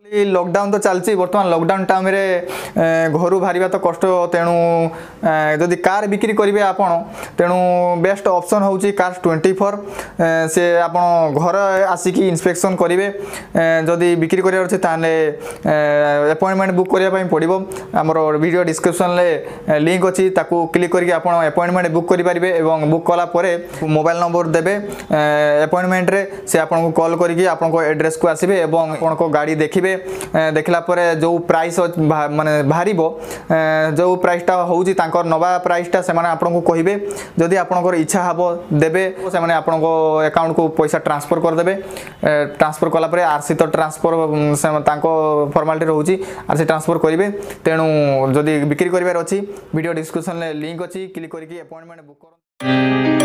Lockdown तो चलती बर्तमान लॉकडाउन टाइम रे घर बाहर तो कष्ट तेणु जदि कार बिक्री करेंगे आपड़ तेणु बेस्ट ऑप्शन हूँ कार 24 से आप घर आसिक इंस्पेक्शन करेंगे जदि बिक्री करार अच्छे अपॉइंटमेंट बुक करने पड़ो आमर वीडियो डिस्क्रिप्शन ले लिंक अच्छी क्लिक करके आप अपॉइंटमेंट बुक करेंगे और बुक कलापर मोबाइल नंबर देवे अपॉइंटमेंट रे से आपको कॉल करके आपको एड्रेस को आसबे आपको गाड़ी देखिए देखला परे जो प्राइस माने बाहर जो प्राइसटा हूँ नवा प्राइसटा से आपको कहे जदि आपंकर इच्छा हम देवे से अकाउंट को पैसा ट्रांसफर करदे ट्रांसफर कलापर आरसी तो ट्रांसफर फॉर्मालिटी रोचे आरसी ट्रांसफर करेंगे तेणु जदि बिक्री करार अच्छी वीडियो डिस्क्रिप्शन लिंक अच्छी क्लिक करके अपॉइंटमेंट बुक कर।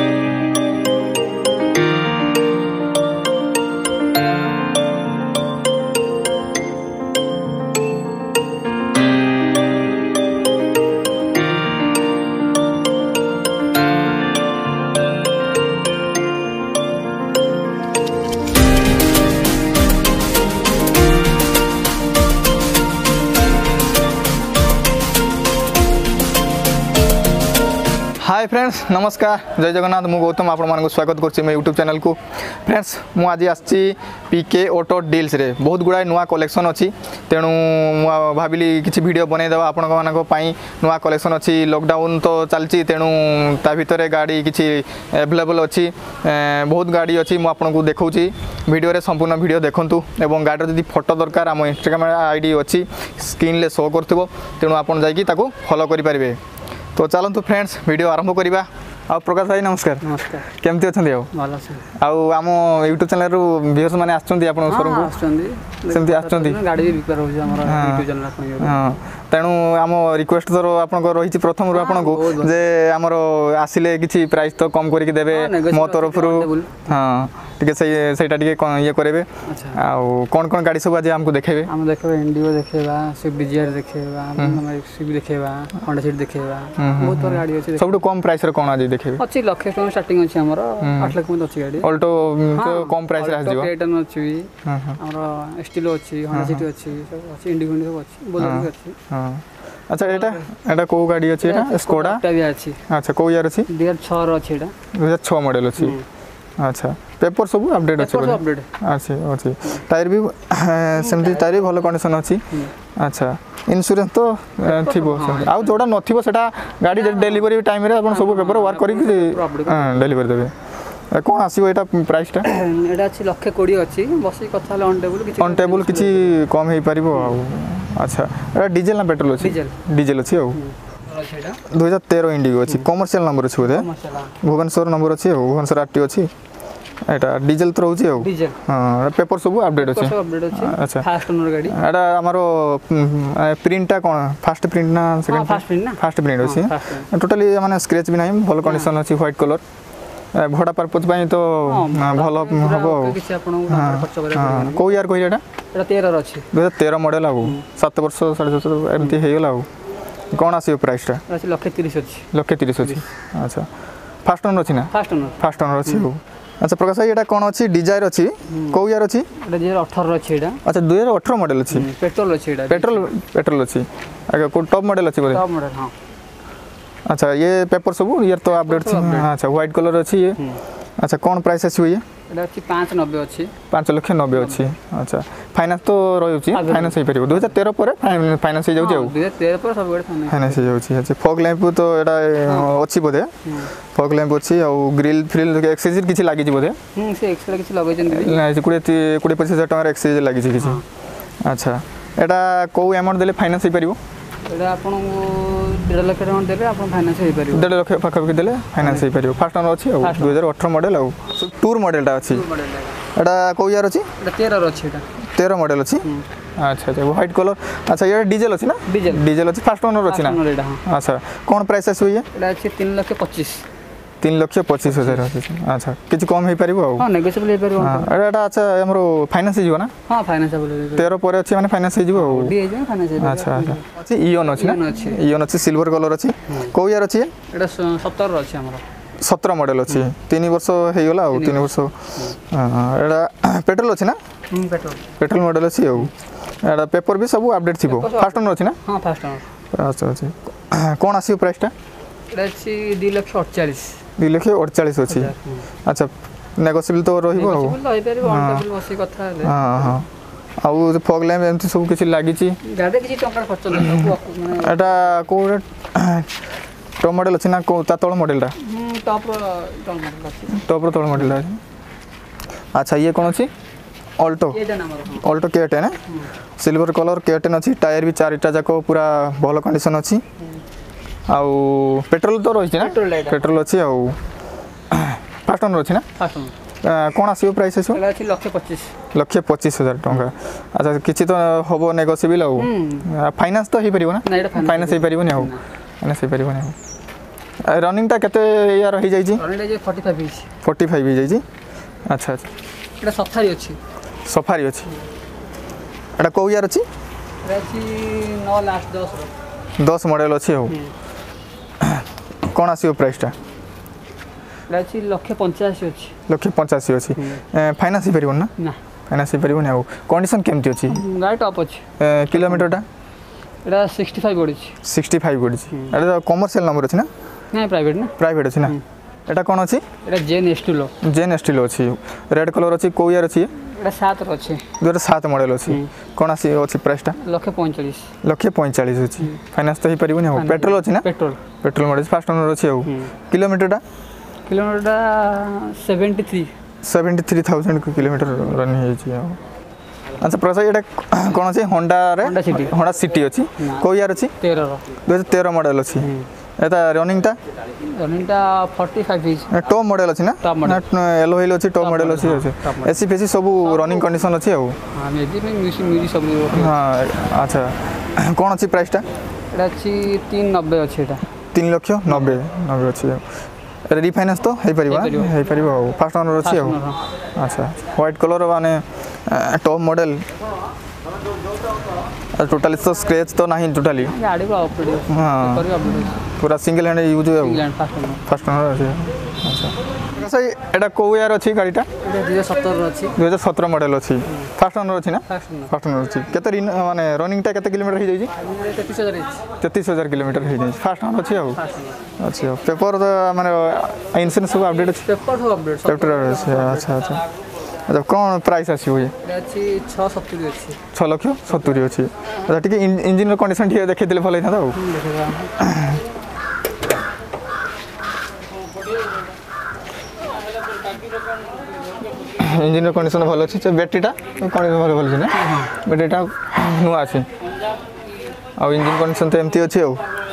हाय फ्रेंड्स नमस्कार जय जगन्नाथ मु गौतम आपण मानक स्वागत करछि मैं यूट्यूब चैनल को फ्रेंड्स मु आज आछि पीके ऑटो डील्स रे बहुत गुड़ा नुआ कलेक्शन अच्छी तेणु भाविली किसी वीडियो बनई देवा आपण मानक पई नुआ कलेक्शन अच्छी लॉकडाउन तो चलती तेणु ता भितर गाड़ी किसी अवेलेबल अच्छी बहुत गाड़ी अच्छी मु आपको देखौछि वीडियो रे संपूर्ण वीडियो देखंतु एवं गाड़ी जदि फोटो दरकार आम इंस्टाग्राम आईडी अच्छी स्क्रीन ले शो करथिबो तेणु आपण जाई कि ताको फॉलो करि परिबे। तो चलतु फ्रेंड्स वीडियो आरंभ करवा। आ प्रकाश भाई नमस्कार। नमस्कार केमती अच्छा आम यूट्यूब चैनल रु व्यूअर्स माने आछंती आपण शोरूम को सेमती आछंती गाड़ी भी बिक्री होछ हमर यूट्यूब चैनल को। हां तेणु आम रिक्वेस्ट तो आपन रही प्रथम रू आपन को जे हमर आसिले किछि प्राइस तो कम करके देबे मो तरफ रु। हां ठीक है सेटा टिके ये करेबे। आ कोन कोन गाड़ी सब आज हमको देखेबे हम देखेबे इंडिगो देखेबा स्विफ्ट डिजायर देखेबा हम स्विफ्ट देखेबा होंडा सिटी देखेबा बहुत पर गाड़ी अछि। सबटु कम प्राइस रे कोन आज देखेबे अछि लाख टका स्टार्टिंग अछि हमर 8 लाख में अछि गाड़ी ऑल्टो तो कम प्राइस रे आ जिवो केटन अछि हमर स्टीलो अछि होंडा सिटी अछि सब अछि इंडिगो सब अछि बोलेरो भी अछि। हां अच्छा एटा को गाड़ी अछि एटा स्कोडा भी अछि। अच्छा को ईयर अछि 2006 रो अछि एटा 2006 मॉडल अछि। अच्छा पेपर सब अपडेट अछि अपडेट अछि अछि टायर भी सेमती टायर भी भलो कंडीशन अछि। अच्छा इंश्योरेंस तो थिबो आ जोडा नथिबो सेटा गाड़ी डिलीवरी टाइम रे अपन सब पेपर वर्क करी डिलीवरी देबे कोन आसीबो एटा प्राइस टा एटा अछि लाख 20 अछि बसी कथा ऑन टेबल किछि कम हे परिबो आ। अच्छा एटा डीजल ना पेट्रोल अछि डीजल अछि आ 2013 इंडिगो अछि कमर्शियल नंबर अछि बोले भुवनेश्वर नंबर अछि भुवनेश्वर आरटी अछि एटा डीजल तो रहउछि आ डीजल। हां पेपर सब अपडेट अछि अपडेट अछि। अच्छा फास्ट ओनर गाड़ी एटा हमरो प्रिंटटा कोन फास्ट प्रिंट ना सेकंड फास्ट प्रिंट अछि टोटली माने स्क्रैच भी नाही भल कंडीशन अछि व्हाइट कलर भड़ा पर्पज पई तो भल हबो किछि आपन खर्च करे को यार कहि एटा 13 रो अछि 2013 मॉडल आ 7 वर्ष 7.5 एमती हे गेला कोन आसी प्राइस टा अछि लाख 30 अछि लाख 30 अछि। अच्छा फास्ट ओनर अछि ना फास्ट ओनर अछि। अच्छा प्रकाश भाई एटा कोन अछि डिजायर अछि को यार अछि एटा 2018 अछि एटा। अच्छा 2018 मॉडल अछि पेट्रोल अछि एटा पेट्रोल अछि आगे को टॉप मॉडल अछि बोले टॉप मॉडल। हां अच्छा ये पेपर सब ये तो अपडेट। अच्छा व्हाइट कलर अछि ये। अच्छा कोन प्राइस अछि ये एटा अछि 590 अछि 5,90,000 अछि। अच्छा फाइनेंस तो रहउछि फाइनेंस हे परिबो 2013 पर फाइनेंस हे जाउछि आ 2013 पर सब गाड़ी फाइनेंस हे जाउछि। अच्छा फॉग लैंप तो एटा अछि बोधे फॉग लैंप अछि आ ग्रिल फ्रिल एक्सेसरी किछि लागि छि बोधे से एक्स्ट्रा किछि लगै जन दीदी नै 20-25,000 टका एक्सेसरी लागि छि किछि। अच्छा एटा को अमाउंट देले फाइनेंस हे परिबो एटा आपन 1.5 लाख अमाउंट देले आपन फाइनेंस हे परिबो 1.5 लाख पाखा देले फाइनेंस हे परिबो। फास्ट ओनर अछि आ 2018 मॉडल आ टूर मॉडल टा अछि एटा को यार अछि एटा 13 रो अछि एटा 13 मॉडल अछि। अच्छा अच्छा व्हाइट कलर। अच्छा ये डीजल अछि ना डीजल अछि फास्ट ओनर अछि ना। अच्छा कोन प्राइस अछि ये एटा अछि 3,25,000 अछि। अच्छा किछ कम हे परिबो आ हां नेगोशिएबल हे परिबो एटा। अच्छा हमरो फाइनेंस हिजो ना हां फाइनेंस अवेलेबल 13 पर अछि माने फाइनेंस हिजो डी हे जे फाइनेंस हे। अच्छा अच्छा अछि इओन अछि ना इओन अछि सिल्वर कलर अछि को यार अछि एटा 17 रो अछि हमरो 17 मॉडल अछि 3 वर्ष हे गेला आ 3 वर्ष। हां एटा पेट्रोल अछि ना पेट्रोल मॉडल अछि आ एटा पेपर भी सब अपडेट थिबो फास्ट ओनर अछि ना हां फास्ट ओनर अच्छा अच्छा कोन आसीयो प्राइस टा एटा अछि 2,48,000 2,48,000 अछि अच्छा नेगोशिएबल तो रहिबो नेगोशिएबल रहि परबो ऑन टेबल बसी कथा हेले हां हां आउ फॉग लैम्प एमती सब किछि लागि छि गाडे किछि टंका खर्च नै एटा को टॉप मॉडल अछि ना को ता तळ मॉडल टा टॉप मॉडल अछि टॉप तळ मॉडल अछि अच्छा ये कौन अछि ऑल्टो ऑल्टो K10 है सिल्वर कलर K10 अछि टायर भी चारिटा जाको पूरा भलो कंडीशन अछि आउ पेट्रोल तो रहि छै ना पेट्रोल अछि आउ फास्ट ओनर अछि ना फास्ट ओनर कोन आसीयो प्राइस अछि एला अछि 1,25,000 टका अच्छा किछि तो होबो नेगोशिएबल आउ फाइनेंस तो हे परिबो ना फाइनेंस हे परिबो नै आउ फाइनेंस हे परिबो नै रनिंग टा केते यार रहि जाई छी रनिंग जे 45 ही जाई छी अच्छा अच्छा एटा सफारी अछि एटा को यार अछि एटा अछि 9 लास्ट 10 मॉडल अछि हो कोन आसीयो प्राइस टा एटा अछि 1,85,000 अछि 1,85,000 अछि फाइनेंस ही परिबो ना फाइनेंस ही परिबो नै हो कंडीशन केमति अछि गाड़ी टॉप अछि किलोमीटर टा एटा 65 गडी अछि 65 गडी अछि एटा कमर्शियल नंबर अछि ना नै प्राइवेट अछि ना एटा कोन अछि एटा जेन स्टीलो अछि रेड कलर अछि को यार अछि एटा 7 रो अछि 2007 मॉडल अछि कोन आसी अछि प्राइस टा 1,45,000 अछि फाइनेंस तो ही परिबो नै हो पेट्रोल अछि ना पेट्रोल मॉडल फास्ट ओनर अछि हो किलोमीटर टा 73,000 किलोमीटर रन हे छी अच्छा प्रसा एटा कोन अछि होंडा सिटी अछि को यार अछि 2013 मॉडल अछि एटा रनिंग टा 45 टॉप मॉडल अछि ना एलो हिल अछि टॉप मॉडल अछि एसी फेसी सब रनिंग कंडीशन अछि हो हां मेजी में म्यूजिक सब हां अच्छा कोन अछि प्राइस टा एटा अछि 390 अछि एटा 3,90,000 अछि रिफाइनेंस तो हे परिबो फास्ट ओनर अछि हो अच्छा व्हाइट कलर माने टॉप मॉडल टोटली तो स्क्रैच तो नहीं टोटली गाड़ी को अपडेट हां पूरा सिंगल हैंड यूज है फास्ट ओनर अछि अच्छा कैसा एटा को यार अछि गाड़ीटा 2017 मॉडल अछि फास्ट ओनर अछि ना फास्ट ओनर अछि केते माने रनिंग टा केते किलोमीटर हे जाई 33,000 किलोमीटर हे जाई फास्ट ओनर अछि हो अच्छा पेपर माने इंश्योरेंस सब अपडेट अछि पेपर अछि अच्छा अच्छा अच्छा कौन प्राइस आसी हुए अछि 670 अछि 6,70,000 अछि अच्छा ठीक इंजन कंडीशन ठीक देखै देले भलै था इंजन कंडीशन भल अछि बैटरीटा कोन भल अछि ना बैटरीटा नुआ अछि आ इंजन कंडीशन तो एमती अछि हो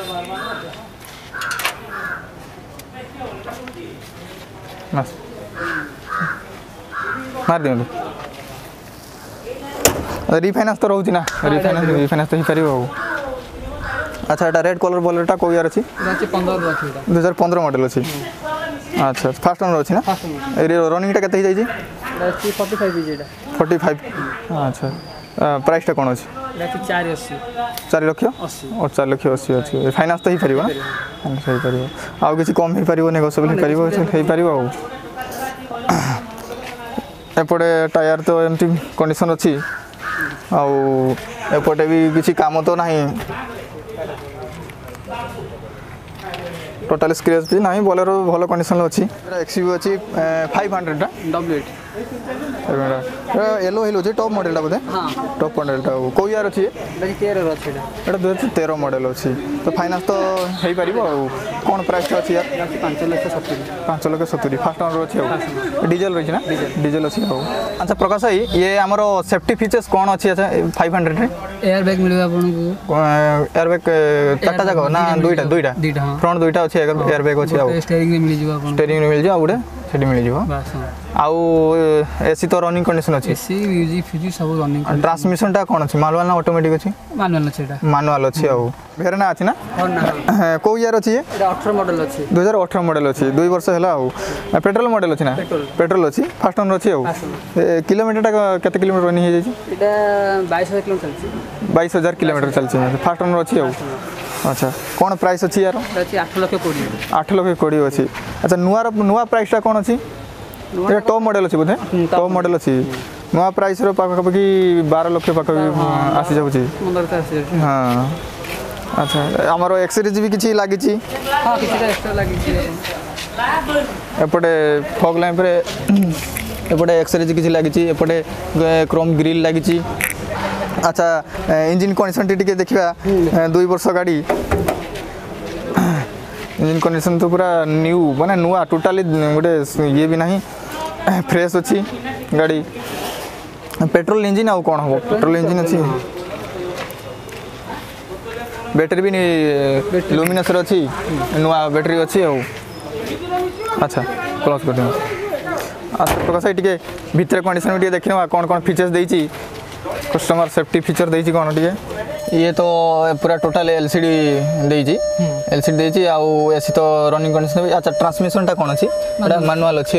मार दियो रिफाइनेंस तो रहउची ना रिफाइनेंस तो ही परिबो अच्छा एटा रेड कलर बोलरटा को यार अछि 2015 मॉडल अछि अच्छा फास्ट ओनर अछि ना रनिंग टा केते जाई छी 45 अच्छा प्राइस टा कोन अछि 4,80,000 अछि फाइनेंस तो ही परिबो ना सही परिबो आ किछि कम ही परिबो नेगोशिएबल परिबो हे परिबो एपटे टायर तो एमती कंडीशन अछि आउ एपटे भी किछि काम तो नहीं टोटल स्क्रैच भी नहीं बोलेरो भलो कंडीशन अछि एक्सयू अछि 500 टा W8 येलो हिल अछि टॉप मॉडल टा बोले हां टॉप मॉडल टा को यार अछि 13 अछि एटा 2013 मॉडल अछि तो फाइनेंस तो हे परिबो कोन प्राइस अछि यार 5,70,000 फास्ट ओनर अछि डीजल रहि ना डीजल अछि अच्छा प्रकाश भाई ये हमरो सेफ्टी फीचर्स कोन अछि अच्छा 500 रे एयर बैग मिलबा आपनको एयर बैग चारटा जगह ना दुईटा फ्रंट दुईटा अछि एयर बैग अछि स्टीयरिंग में मिल जिवो आपन स्टीयरिंग में मिल जिवो उडे सेठी मिल जिवो बस आउ एसी तो रनिंग कंडीशन अछि एसी म्यूजिक फ्यूजी सब रनिंग ट्रांसमिशन टा कोन अछि मैनुअल ना ऑटोमेटिक अछि मैनुअल अछि एटा मैनुअल अछि आउ भेरना अछि ना को यार अछि एटा 18 मॉडल अछि 2018 मॉडल अछि 2 वर्ष हला आउ पेट्रोल मॉडल अछि ना पेट्रोल अछि फास्ट ओनर अछि आउ किलोमीटर टा केते किलोमीटर रनिंग हे जाई एटा 22,000 किलोमीटर चलछि 22,000 किलोमीटर चलछि फास्ट ओनर अछि आउ अच्छा कोन प्राइस अछि यार अछि 8,20,000 8,20,000 अछि अच्छा नुआ प्राइस टा कोन अछि ये टॉप मॉडल अछि बोधे टॉप मॉडल अछि नुआ प्राइस रो पाखापाखि 12 लाख पाखापाखि आसी जाउची 15 तो आसी जाउची हाँ अच्छा आमर एक्सरीज भी किसी लगी हाँ किसी एक्स्ट्रा लगी एपटे फॉग लैंप रे एपटे एक्सरीज किसी लगी एपटे क्रोम ग्रिल लगी अच्छा इंजिन कंडीशन टी देखा 2 वर्ष गाड़ी इंजिन कंडीशन तो पूरा न्यू माने नुआ टोटाली गोटे ये भी नहीं फ्रेश अच्छी गाड़ी पेट्रोल इंजिन आउ कौन हम पेट्रोल इंजिन अच्छी बैटरी भी नहीं लुमिनस अच्छी नुआ बैटरी अच्छी आउ अच्छा क्लोज कर दियो अच्छा प्रकाश टे भितर कंडीशन भी देखा कौन कौन फीचर्स देती कस्टमर सेफ्टी फीचर देती कौन टे ये तो पूरा टोटल एलसीडी देती एलसीडी देती आउ एसी तो रनिंग कंडीशन अच्छा ट्रांसमिशन टा कौन अच्छी मैनुअल अच्छी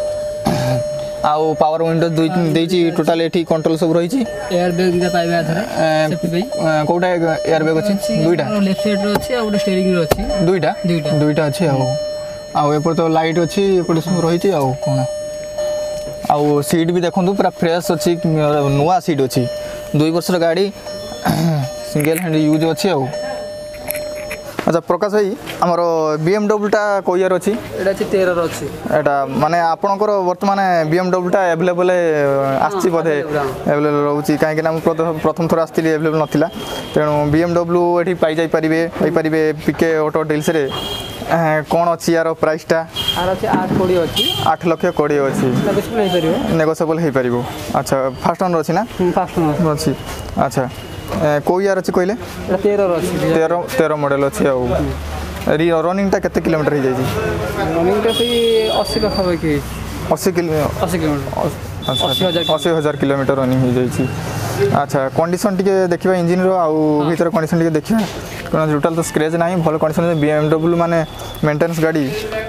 आउ पावर विंडो देती टोटल एठी कंट्रोल सब रही एयर बैग दिटा पाइबे आथरे सेफ्टी भाई कोटा एयर बैग अच्छी दुईटा लेफ्ट साइड रो अच्छी और स्टीयरिंग रो अच्छी दुईटा अच्छी आउ एपर तो लाइट अच्छी एपटे सब रही आउ कौन आउ सीट भी देखो पूरा फ्रेश अच्छी नुआ सीट अच्छी 2 वर्ष गाड़ी सिंगल हैंड यूज अच्छी आउ अच्छा प्रकाश भाई आमर BMW टा को ईयर अच्छी एटा अछि 13 रो अछि एटा माने आपनकर वर्तमान BMW टा अवेलेबल आछि बोधे अवेलेबल रहउछि काहे कि ना प्रथम थोर आस्तिली अवेलेबल नथिला तेणु BMW एठी पाई जाई परिबे पीके ऑटो डील्स रे कौन अच्छी यार प्राइस टा आर अछि 8 अछि 8 लाख 20 अछि नेगोशिएबल हे परिबो नेगोशिएबल हे परिबो अच्छा फर्स्ट ओनर अछि ना फर्स्ट ओनर अछि अच्छा को ईयर अछि कहले 13 रो अछि 13 मॉडल अछि आउ रनिंग टा केते किलोमीटर हे जाई रनिंग टा सही 80 लाख के 80 किलोमीटर 80,000 किलोमीटर रनिंग हो जाई अच्छा कंडीशन टिके देखिबा इंजिन रो आउ भीतर कंडीशन टिके देखिबा कोन टोटल तो स्क्रैच नाही भल कंडीशन BMW माने मेंटेनेंस गाड़ी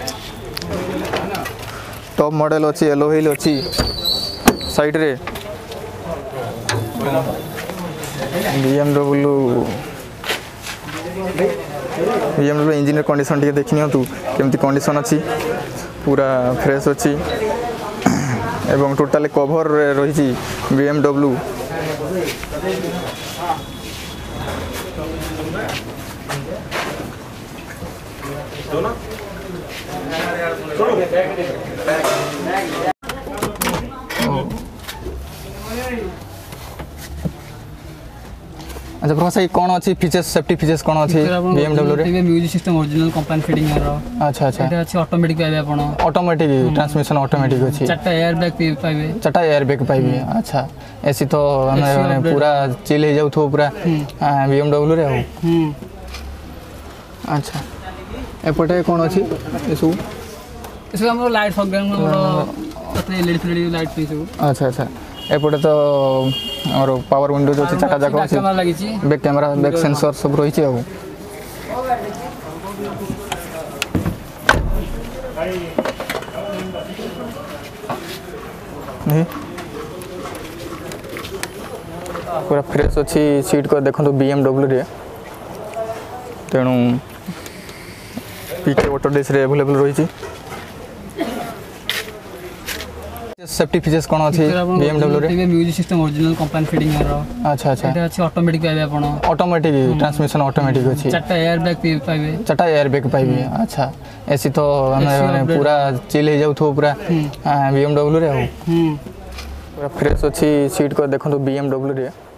टॉप मॉडल अछि येलो व्हील अछि साइड रे BMW इंजिन कंडीशन टिके देखिनियो तू केमती कंडीशन अछि पूरा फ्रेश अछि एवं टोटल कवर रही BMW अच्छा प्रकाश कौन अच्छी फीचर्स सेफ्टी फीचर्स कौन अच्छी BMW रे music system original company fitting रो अच्छा अच्छा एटा अछि ऑटोमेटिक पाइबे आपण ऑटोमेटिक ट्रांसमिशन ऑटोमेटिक अछि चारटा एयर बैग पाइबे चारटा एयर बैग पाइबे अच्छा एसी तो हमें पूरा चिल हो जाउथो पूरा BMW रे हो अच्छा एपटे कौन अच्छी एसु हमरो लाइट सब हमरो एलईडी लाइट पे सब अच्छा अच्छा एपटे तो और पावर विंडो जो चाटा जाक कैमरा लागि छी बैक कैमरा बैक सेंसर सब रही छी आउ नहीं पूरा फ्रेश अच्छी सीट को देखो BMW रे तेणु पीके ऑटो डेस रे अवेलेबल रही छी सेफ्टी फीचर्स कौन अच्छी BMW रे music system original company fitting रो अच्छा अच्छा एटा अछि ऑटोमेटिक पाइबे आपण ऑटोमेटिक ट्रांसमिशन ऑटोमेटिक अछि चारटा एयर बैग पाइबे चारटा एयर बैग पाइबे अच्छा एसी तो हमें पूरा चिल हो जाउथो पूरा BMW रे हो पूरा फ्रेश अच्छी सीट को देखो BMW रे